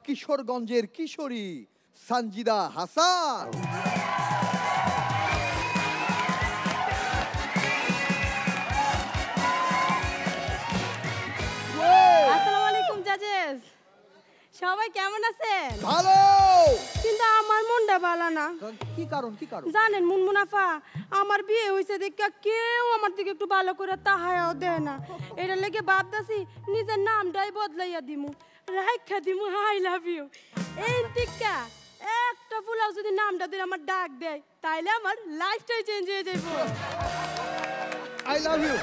কিশোরগঞ্জের কিশোরী সঞ্জিদা হাসান। আসসালামু আলাইকুম জাজেস, সবাই কেমন আছেন? ভালো, কিন্তু আমার মনটা ভালো না। কি কারণ? জানেন মুনমুনাফা, আমার বিয়ে হয়েছে দেখে কেউ আমার দিকে একটু ভালো করে তাহায়াও দেয় না। এটা লেগে ভাবতাছি নিজের নামটাই বদলাইয়া দিমু, রাইখা দিমু আই লাভ ইউ। এই টিকা একটা ফুলাও যদি নামটা দিয়ে আমার ডাক দেয় তাইলে আমার লাইফটাই চেঞ্জ হয়ে যাইব। I love you.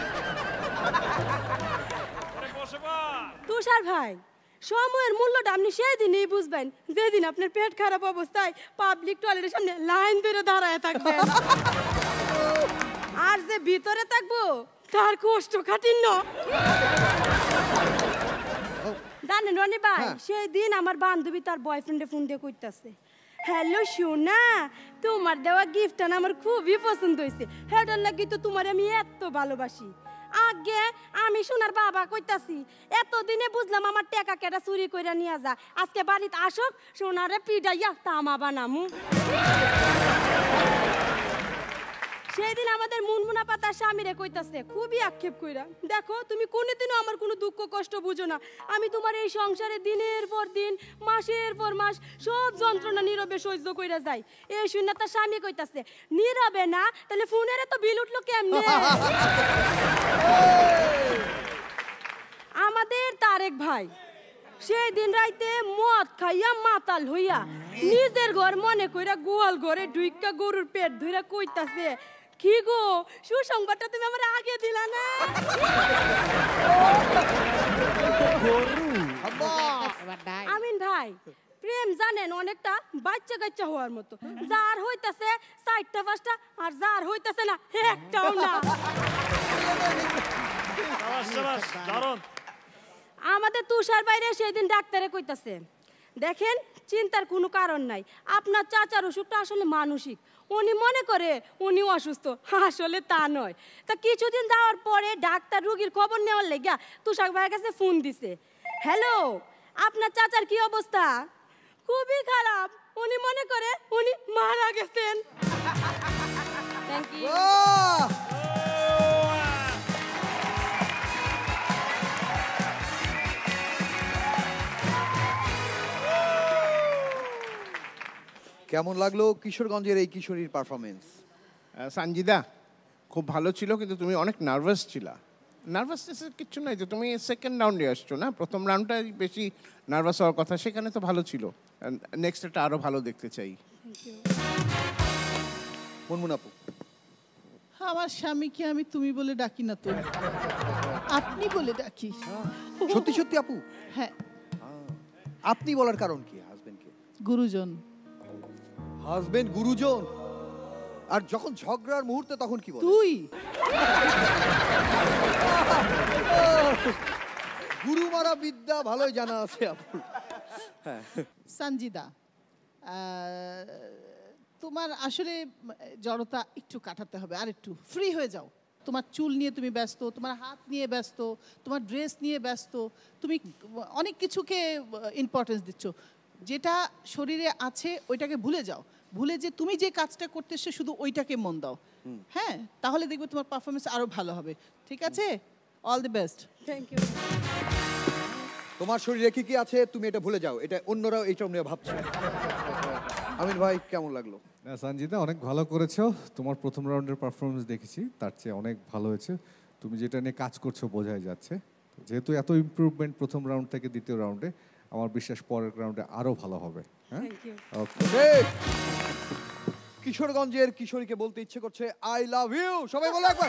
তুষার ভাই, সময়ের মূল্যটা আপনি সেই দিনই বুঝবেন যেদিন আপনার পেট খারাপ অবস্থায় পাবলিক টয়লেটের সামনে লাইন ধরে দাঁড়ায় থাকবেন। আর যে ভিতরে থাকবো তার কষ্ট কাঠিন্য। জানেন রনি ভাই, সেই দিন আমার বান্ধবী তার বয়ফ্রেন্ডে ফোন দিয়ে কইতাছে, হ্যালো সোনা, তোমার দেওয়া গিফটটা না আমার খুবই পছন্দ হয়েছে, হেটার লাগি তো তোমার আমি এত ভালোবাসি। আগে আমি সোনার বাবা কইতাছি, এতদিনে বুঝলাম আমার টাকা কেটা চুরি কইরা নিয়ে যা, আজকে বাড়িতে আসক সোনারে পিডাইয়া তামা বানামু। সেদিন আমাদের মুনমুনা পাতার স্বামীরে কইতাছে খুবই আক্ষেপ কইরা, দেখো তুমি কোনোদিনও আমার কোনো দুঃখ কষ্ট বুঝো না, আমি তোমার এই সংসারে দিনের পর দিন মাসের পর মাস সব যন্ত্রণা নীরবে সহ্য কইরা যাই। এই শুনে তার স্বামী কইতাছে, নীরবে না তাহলে ফোনের তো বিল উঠলো কেমনে? আমাদের তারেক ভাই সেই দিন রাইতে মদ খাইয়া মাতাল হইয়া নিজের ঘর মনে কইরা গোয়াল ঘরে ঢুইকা গরুর পেট ধইরা কইতাছে, কি গো সুসংবাদটা তুমি আমার আগে দিলা না? আমিন ভাই, প্রেম জানেন অনেকটা বাচ্চা কাচ্চা হওয়ার মতো, যার হইতাছে 4টা 5টা আর যার হইতাছে না একটাও না। আমাদের তুষার বাইরে সেদিন ডাক্তারে কইতাছে, দেখেন চিন্তার কোনো কারণ নাই, আপনার চাচার অসুখটা আসলে মানসিক, উনি মনে করে উনি অসুস্থ, আসলে তা নয়। তা কিছুদিন যাওয়ার পরে ডাক্তার রোগীর খবর নেওয়ার লেগা তুষার ভাইয়ের কাছে ফোন দিছে, হ্যালো আপনার চাচার কি অবস্থা? খুবই খারাপ, উনি মনে করে উনি মারা গেছেন। Thank you. কেমন লাগলো কিশোরগঞ্জের এই কিশোরীর পারফরমেন্স? সঞ্জিদা খুব ভালো ছিল, কিন্তু তুমি অনেক নার্ভাস ছিলা। নার্ভাসনেসের কিছু নাই, যে তুমি সেকেন্ড রাউন্ডে আসছো না, প্রথম রাউন্ডটা বেশি নার্ভাস হওয়ার কথা, সেখানে তো ভালো ছিল। নেক্সট এটা আরো ভালো দেখতে চাই। মুনমুন আপু, আমার স্বামীকে আমি তুমি বলে ডাকি না, তো আপনি বলে ডাকি। সত্যি সত্যি আপু? হ্যাঁ। আপনি বলার কারণ কি? হাজবেন্ডকে গুরুজন। হাজবেন্ড গুরুজন? আর যখন ঝগড়ার মুহূর্তে তখন কি বলে? তুই। গুরু মারা বিদ্যা ভালোই জানা আছে আপু। হ্যাঁ সঞ্জিদা, তোমার আসলে জড়তা একটু কাটাতে হবে, আর একটু ফ্রি হয়ে যাও। তোমার চুল নিয়ে তুমি ব্যস্ত, তোমার হাত নিয়ে ব্যস্ত, তোমার ড্রেস নিয়ে ব্যস্ত, তুমি অনেক কিছুকে ইম্পর্টেন্স দিচ্ছ, যেটা শরীরে আছে ওইটাকে ভুলে যাও, ভুলে যে তুমি যে কাজটা করতেছো শুধু ওইটাকে মন দাও। হ্যাঁ, তাহলে দেখবে তোমার পারফরমেন্স আরো ভালো হবে। ঠিক আছে, all the best. Thank you. তোমার শরীরে কি কি আছে তুমি এটা ভুলে যাও, এটা অন্যরাও এইটা নিয়ে ভাবছে। আমিন ভাই কেমন লাগলো? সঞ্জিদা অনেক ভালো করেছো, তোমার প্রথম রাউন্ডের পারফরমেন্স দেখেছি, তার চেয়ে অনেক ভালো হয়েছে। তুমি যেটা নিয়ে কাজ করছো বোঝাই যাচ্ছে, যেহেতু এত ইমপ্রুভমেন্ট প্রথম রাউন্ড থেকে দ্বিতীয় রাউন্ডে, আমার বিশ্বাস পরের রাউন্ডে আরো ভালো হবে। হ্যাঁ, ওকে। কিশোরগঞ্জের কিশোরীকে বলতে ইচ্ছে করছে আই লাভ ইউ, সবাই বলো একবার।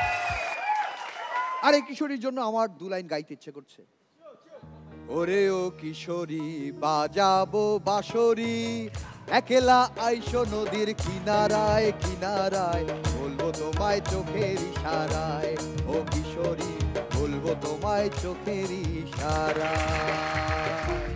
আর এই কিশোরীর জন্য আমার 2 লাইন গাইতে ইচ্ছে করছে। ওরে ও কিশোরী বাজাবো বাঁশরি, একলা আইসো নদীর কিনারায় কিনারায়, বলবো তোমায় চোখের ইশারায়, ও কিশোরী বলবো তোমায় চোখের ইশারায়।